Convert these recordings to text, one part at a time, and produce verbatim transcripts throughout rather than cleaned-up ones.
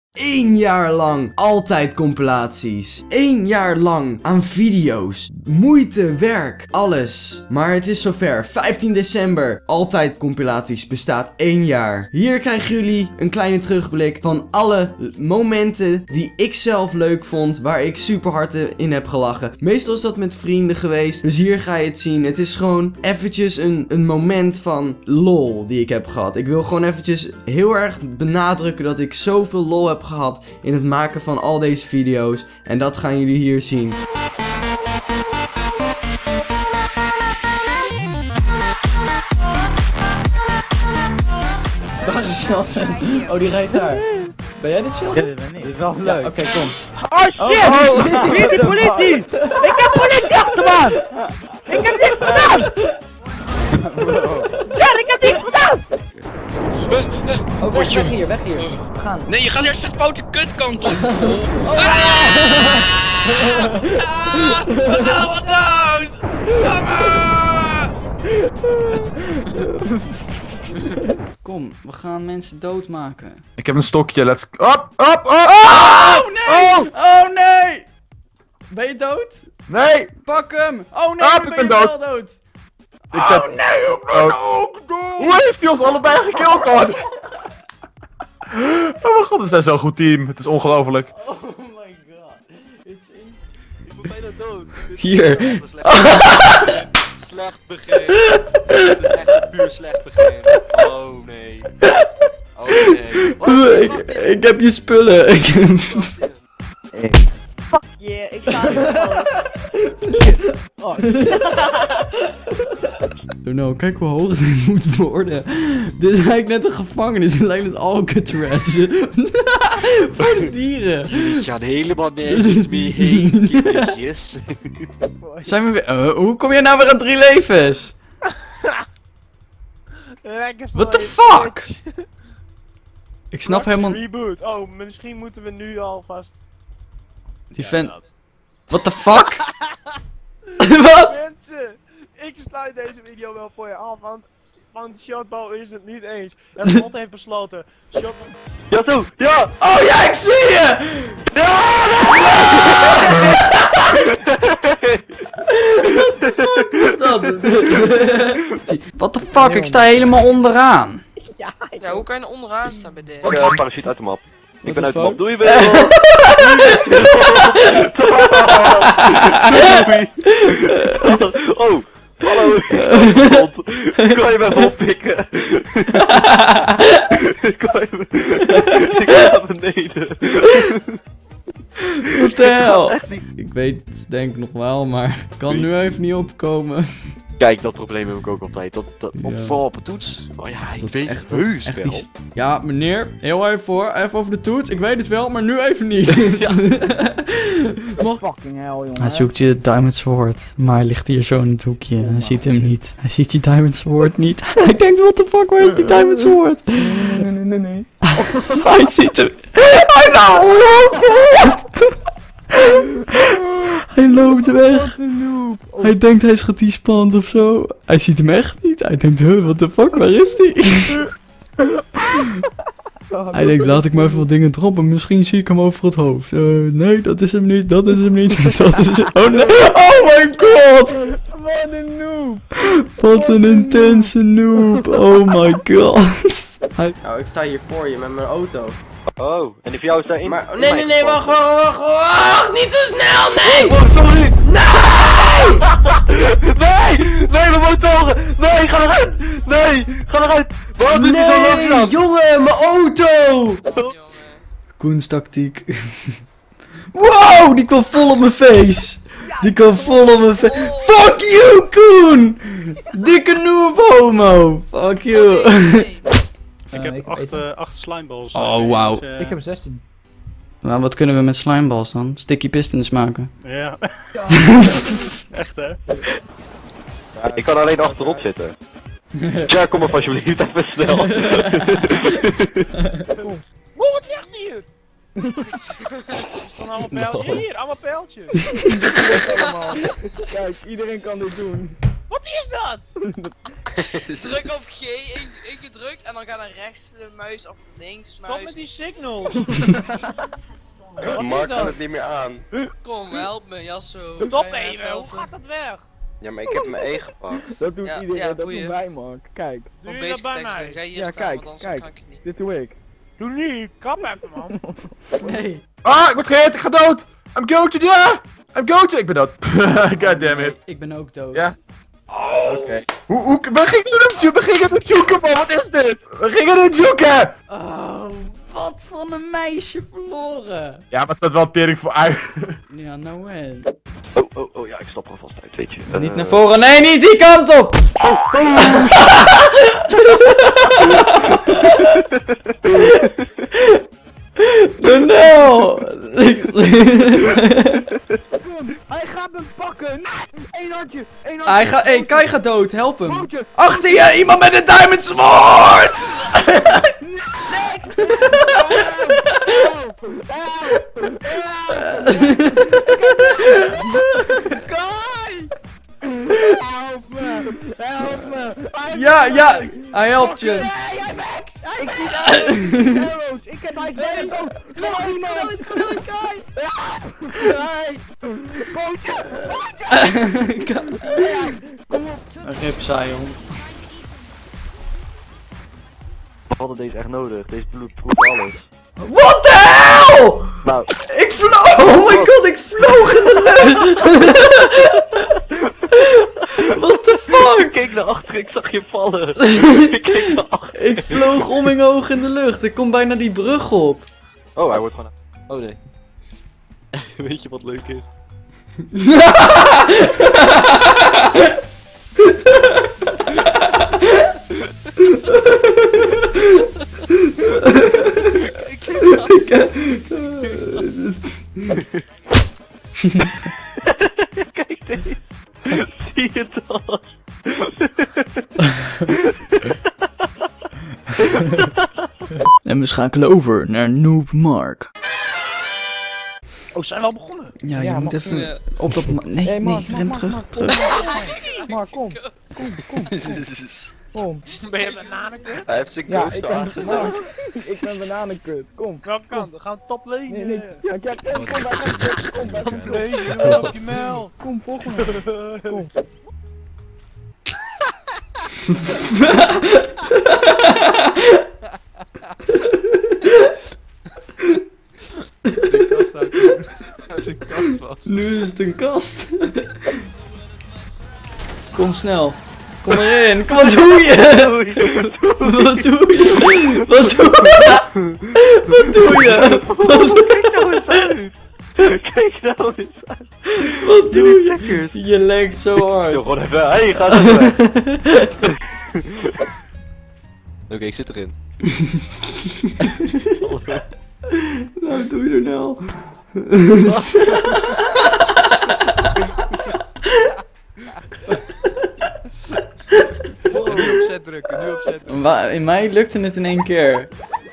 Eén jaar lang altijd compilaties. Eén jaar lang aan video's. Moeite, werk, alles. Maar het is zover. vijftien december. Altijd compilaties bestaat één jaar. Hier krijgen jullie een kleine terugblik van alle momenten die ik zelf leuk vond. Waar ik super hard in heb gelachen. Meestal is dat met vrienden geweest. Dus hier ga je het zien. Het is gewoon eventjes een, een moment van lol die ik heb gehad. Ik wil gewoon eventjes heel erg benadrukken dat ik zoveel lol heb gehad in het maken van al deze video's. En dat gaan jullie hier zien. Waar is Sheldon? Oh, die rijdt daar. Ben jij dit, Sheldon? Ja, dat is wel leuk. Ja, oké, okay, kom. Oh shit! Oh, oh. Wie is de politie? Ik heb politie achter me! Ik heb niks gedaan! Ja, ik heb niks gedaan! Oh, weg, weg hier, weg hier. We gaan. Nee, je gaat eerst de foute kutkant op. Oh, ah! Ah! Wat nou, wat nou? Kom, we gaan mensen doodmaken. Ik heb een stokje, let's... Op, op, op! Oh, nee! Oh! Oh, nee! Ben je dood? Nee! Pak hem! Oh, nee, Op, nu ik ben ben je dood. wel dood. Ik Oh, heb... nee, ik ben Oh. ook dood! Hoe heeft hij ons allebei gekild dan? Oh mijn god, we zijn zo'n goed team. Het is ongelooflijk. Oh my god. It's in... Ik ben bijna dood. Hier. Dit is slecht, slecht begin. Dit is echt een puur slecht begin. Oh nee. Oh nee. Oh, Ik, ik heb je spullen. Ik heb... Fuck yeah, ik ga oh. Oh no, kijk hoe hoog dit moet worden. Dit lijkt net een gevangenis. Het lijkt net Alcatraz. Voor de dieren. Jullie gaan helemaal nergens mee heen, kindertjes. Zijn we weer... Uh, hoe kom je nou weer aan drie levens? What the fuck? Ik snap helemaal... Reboot. Oh, misschien moeten we nu alvast... Die vent... What the fuck? Wat? Mensen, ik sluit deze video wel voor je af, want... Want Shotball is het niet eens. Het slot heeft besloten. Shotball... Ja, zo! Ja! Oh ja, ik zie je! What the fuck is dat? What the fuck, ik sta helemaal onderaan. Ja, Ja, hoe kan je er onderaan staan bij dit? ik uh, parachute uit de map. Ik ben uit de map. Doei wel! Oh! Hallo! Kan je mij even oppikken? Kan je me... Ik ga naar beneden. What the hell? Ik weet het denk ik nog wel, maar ik kan nu even niet opkomen. Kijk, dat probleem heb ik ook altijd. Dat, dat, op, Ja. vooral op een toets. Oh ja, ik Dat weet echt- het heus echt wel. die st- Ja, meneer, heel even voor, even over de toets. Ik weet het wel, maar nu even niet. Mag... Fucking hell, jongen. Hij zoekt je Diamond Sword, maar hij ligt hier zo in het hoekje. Hij ziet hem niet. Hij ziet je Diamond Sword niet. Hij denkt, what the fuck, waar is die Diamond Sword? Nee, nee, nee, nee, nee. Hij ziet hem. Hij loopt! Hij loopt weg. Hij denkt hij is gedespawned of zo. Hij ziet hem echt niet. Hij denkt, huh, what the fuck, waar is die? Hij denkt, laat ik maar even wat dingen droppen. Misschien zie ik hem over het hoofd. Uh, nee, dat is hem niet. Dat is hem niet. Dat is hem. Oh nee. Oh my god. Wat een noob! Wat een intense noob. Oh my god. Hij... Nou, ik sta hier voor je met mijn auto. Oh, en die van jou is daarin? Maar, nee, nee, nee, wacht, wacht, wacht, wacht, niet zo snel, nee! Oh, sorry! Nee! Nee! Nee, mijn motoren! Nee, ga eruit! Nee, ga eruit! Waarom doet hij zo Nee, langzaam? jongen, mijn auto! Koens tactiek. Wow, die kwam vol op mijn face. Die kwam vol op mijn face. Fuck you, Koen! Dikke noob homo. Fuck you. Ik heb acht, uh, acht slimeballs. Oh, wauw. Dus, uh, Ik heb zestien. Nou, wat kunnen we met slimeballs dan? Sticky pistons maken. Ja. Echt hè? Ja, ik kan alleen achterop zitten. Tja, kom maar alsjeblieft even snel. Wow, wat ligt hier? Van allemaal pijltjes. Hier, allemaal pijltjes. Kijk, iedereen kan dit doen. Wat is dat? Druk op G, één één keer drukt en dan gaat naar rechts de muis of links Stop muis. met die signals. Mark kan het niet meer aan. Kom, help me, Jasso. Stop Kan je even, hoe helpen? gaat dat weg? Ja, maar ik heb mijn E gepakt. Dat doet Ja, iedereen, ja, dat boeien. doen wij, Mark. Kijk, Doe Of je dat bezig bij tekst, mij? ga je hier Ja, staan, kijk, want anders kijk. kan ik het niet. dit doe ik. Doe niet, kap even man. Nee. Ah, ik word gehit, ik ga dood! I'm going to die! I'm going to... Ik ben dood. God damn it. Ik ben ook dood. Ja. Oké. Hoe, hoe... We gingen het zoeken, we gingen het zoeken, man. Wat is dit? We gingen het zoeken! Oh, wat van een meisje verloren. Ja, maar staat wel tering voor uit. Ja, nou hè. Oh, oh, oh, ja, ik stap er vast uit, weet je. Niet Eh, naar voren, nee, niet die kant op! Donel! Hij gaat me pakken! Eén handje! Één handje! Hij gaat, hey, Kai gaat dood, help hem. Broodje. Achter je, iemand met een diamond sword! Kai! Help me! Help me! Hij Ja, ja, hij helpt je. Nee, hij max! Hij max! Arrows! Ik heb hij nee! Ik ga iemand! Ik ga nooit, Kai! Nee! Bootje! Kom op! Een rip saai hond. We hadden deze echt nodig. Deze bloed proeft alles. What the hell? Nou, Ik vloog! Oh my god, ik vloog in de lucht! What the fuck? ik keek naar achter, ik zag je vallen. ik keek naar achter. Ik vloog om mijn ogen in de lucht. Ik kom bijna die brug op. Oh, hij wordt gewoon... Oh nee. Weet je wat leuk is? Kijk deze. Zie je dat? En we schakelen over naar Noob Mark. Oh, zijn we al begonnen? Ja, je Ja, moet maar- even Ja. op dat... ma- Nee, Hey, nee, Mark, Mark, ren Mark, terug, Mark, terug. Mark, kom! Kom, kom, kom! Ben je bananenkut? Hij heeft zijn Ja, ghost ik ben aangezet. Mark. Ik ben bananenkut, kom! Welke kant? We gaan top lane. Nee, nee, ja, ja, kom, kom bij mij, kom bij mij. Nee, doe op die mail. Kom, volgende. Kom. Uit de kast was. Nu is het een kast. Kom snel. Kom erin. Kom, wat doe je? Wat doe je? Wat doe je? Wat doe je? Wat doe je? Kijk nou eens uit. Wat doe je? Je lekt zo Yo, hard. gewoon even. Hey, ga even weg. Oké, ik zit erin. Wat doe je er nou? Oh, nu op zet drukken, nu op zet drukken. Wa- In mij lukte het in één keer.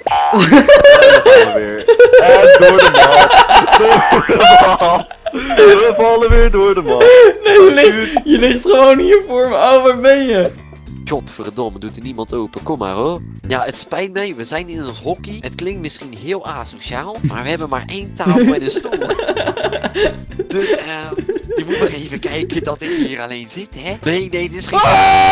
We weer. En door de bal. Door de bal. We vallen weer door de bal. Nee, je ligt, je ligt gewoon hier voor me. Oh, waar ben je? Godverdomme, doet er niemand open. Kom maar hoor. Ja, het spijt mij, we zijn in ons hockey. Het klinkt misschien heel asociaal, maar we hebben maar één tafel en een stoel. Dus eh, je moet nog even kijken dat ik hier alleen zit, hè? Nee, nee, dit is geen...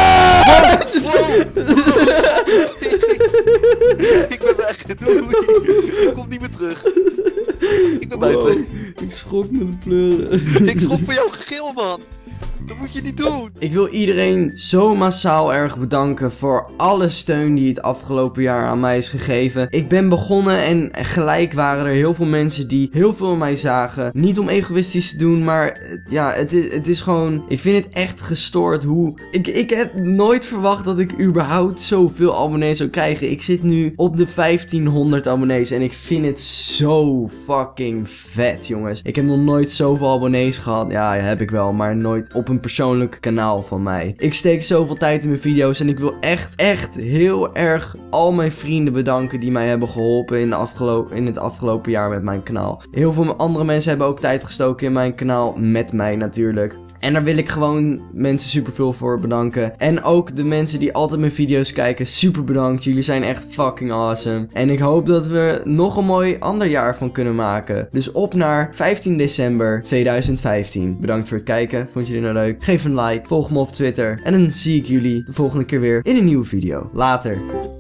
Ik ben weg, doei. Ik kom niet meer terug. Ik ben buiten. Wow, ik schrok me de pleuren. Ik schop voor jou gegil, man. Dat moet je niet doen. Ik wil iedereen zo massaal erg bedanken voor alle steun die het afgelopen jaar aan mij is gegeven. Ik ben begonnen en gelijk waren er heel veel mensen die heel veel aan mij zagen. Niet om egoïstisch te doen, maar eh, ja, het is, het is gewoon... Ik vind het echt gestoord hoe... Ik, ik heb nooit verwacht dat ik überhaupt zoveel abonnees zou krijgen. Ik zit nu op de vijftienhonderd abonnees en ik vind het zo fucking vet, jongens. Ik heb nog nooit zoveel abonnees gehad. Ja, heb ik wel, maar nooit op een persoonlijk kanaal van mij. Ik steek zoveel tijd in mijn video's en ik wil echt, echt heel erg al mijn vrienden bedanken die mij hebben geholpen in, de afgelopen, in het afgelopen jaar met mijn kanaal. Heel veel andere mensen hebben ook tijd gestoken in mijn kanaal met mij natuurlijk. En daar wil ik gewoon mensen super veel voor bedanken. En ook de mensen die altijd mijn video's kijken, super bedankt. Jullie zijn echt fucking awesome. En ik hoop dat we nog een mooi ander jaar van kunnen maken. Dus op naar vijftien december tweeduizend vijftien. Bedankt voor het kijken. Vond je dit nou leuk? Geef een like. Volg me op Twitter. En dan zie ik jullie de volgende keer weer in een nieuwe video. Later.